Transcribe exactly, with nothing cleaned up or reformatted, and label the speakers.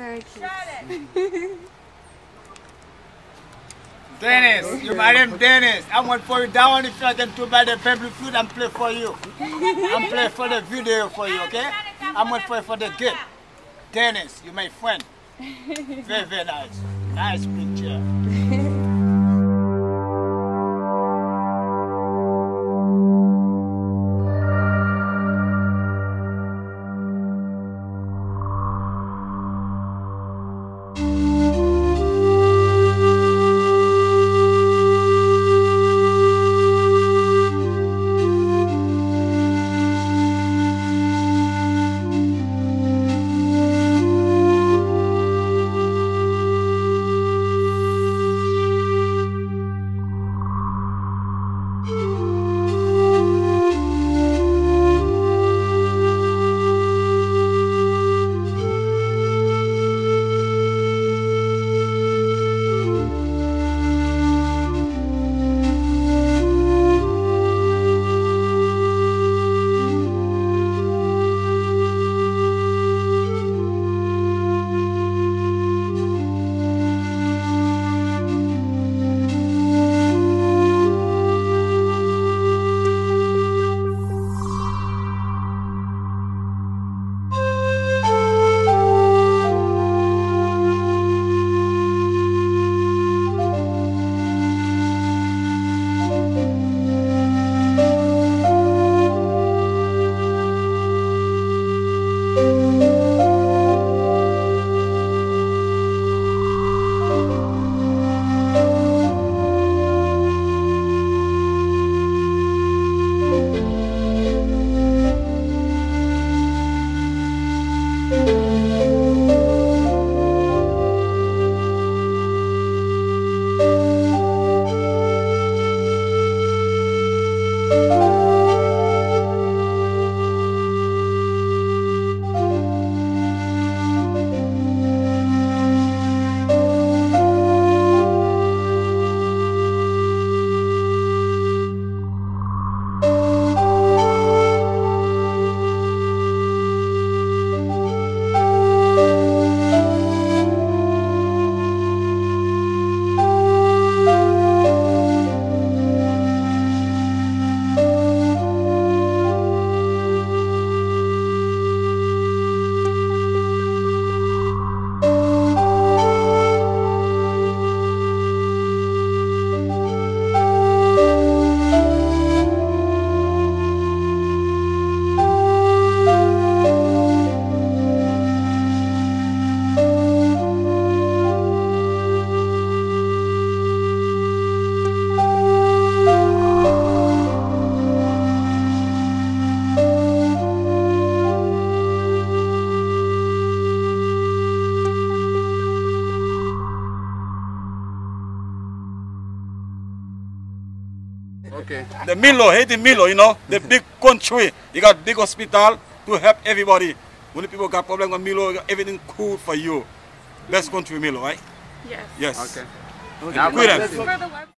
Speaker 1: Very cute.
Speaker 2: Dennis, you my name Dennis. I want for you down if I can to buy the family food and play for you. I'm play for the video for you, okay? I'm going for for the gift. Dennis, you my friend. Very, very nice. Nice picture.
Speaker 3: Okay.
Speaker 4: The Milo, Haiti Milo, you know, the big country. You got big hospital to help everybody. When the people got problem with Milo, everything cool for you. Best country Milo, right?
Speaker 1: Yes.
Speaker 4: Yes.
Speaker 3: Okay.
Speaker 4: Okay.